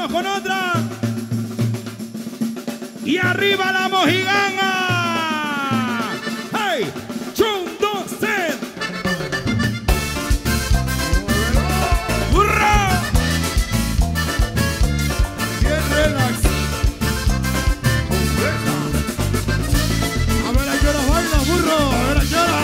Vamos con otra. Y arriba la mojiganga. ¡Hey! ¡Chum, dos, tres! ¡Hurra! Bien relax. A ver a qué hora baila, burro. A ver a qué hora.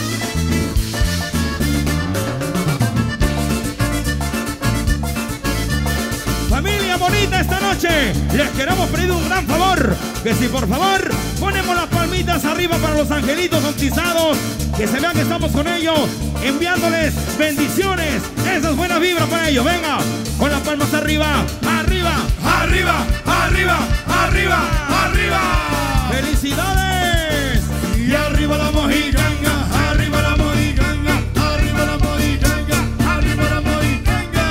Familia bonita, esta noche les queremos pedir un gran favor, que si por favor ponemos las palmitas arriba para los angelitos bautizados, que se vean que estamos con ellos, enviándoles bendiciones, esas buenas vibras para ellos. Venga, con las palmas arriba, arriba, arriba, arriba, arriba, arriba. ¡Felicidades! Y arriba la mojiganga, arriba la mojiganga, arriba la mojiganga, arriba la mojiganga.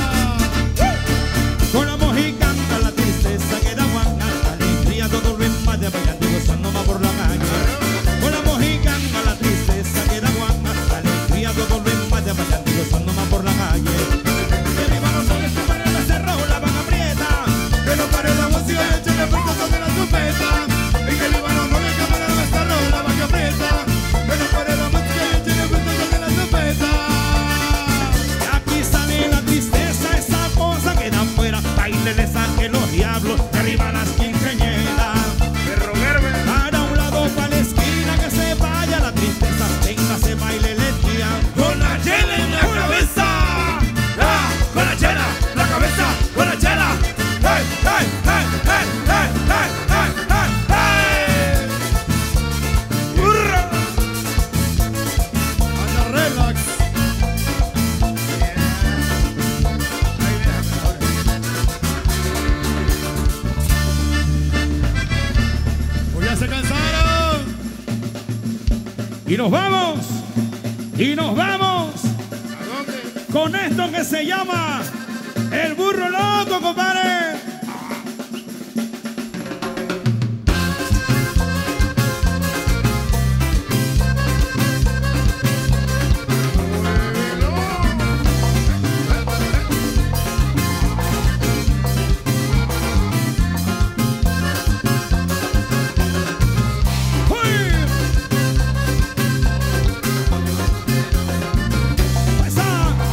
Con la mojiganga la tristeza queda guanga, la alegría todo lo empate, bailando y gozando más por la calle. Con la mojiganga la tristeza queda guanga, la alegría todo lo empate, bailando y gozando más por la calle. Que viva los hombres que ponen la cerroja, la van aprieta, Que no pare la música, échale fuerza sobre la trompeta. Y que el Líbano no le cámara la cerro, la vaca preta. Que no pare la música, échale fuerza sobre la trompeta. y aquí sale la tristeza, esa cosa queda afuera, baile le saque los diablos, de arriba las quinceañeras. Para un lado, para la esquina, que se vaya la tristeza, venga, se baile el tía. Con la chela en la cabeza. Ah, con la chela, la cabeza, con la chela. Hey, hey, hey, hey, hey, hey, hey, hey, hey. Hurra. Anda relax. Pues ya se cansaron. Y nos vamos, y nos vamos ¿A dónde? con esto que se llama el burro loco, compadre. ¡Uy! ¡Esa!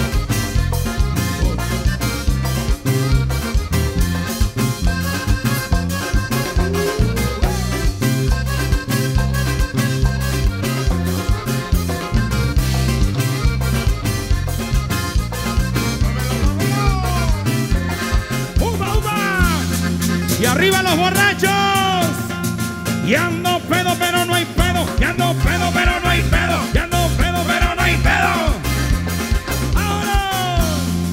¡Upa, upa! Y arriba los borrachos. Y ando pedo, pero no hay pedo. Y ando pedo, pero no hay pedo. Y ando pedo, pero no hay pedo. ¡Ahora!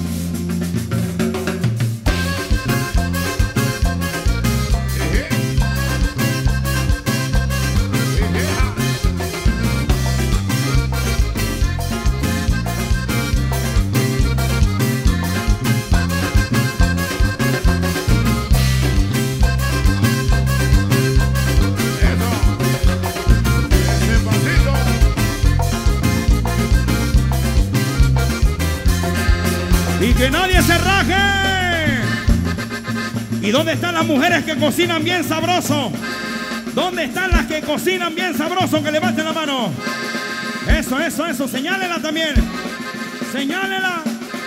Y que nadie se raje. ¿Y dónde están las mujeres que cocinan bien sabroso? ¿Dónde están las que cocinan bien sabroso? Que levanten la mano. Eso, eso, eso. Señálela también. Señálela.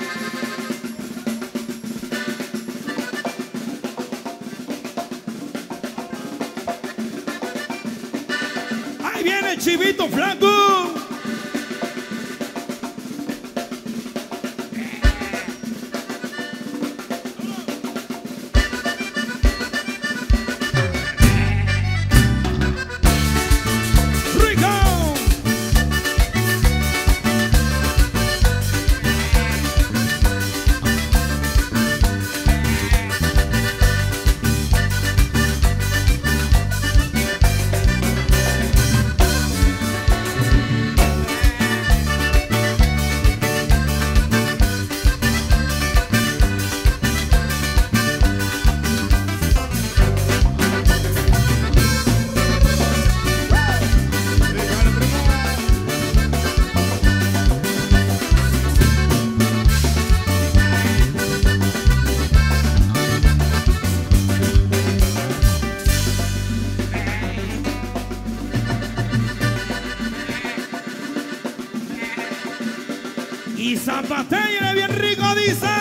Ahí viene el chivito flaco. ¡Rico! Batallele bien rico, dice.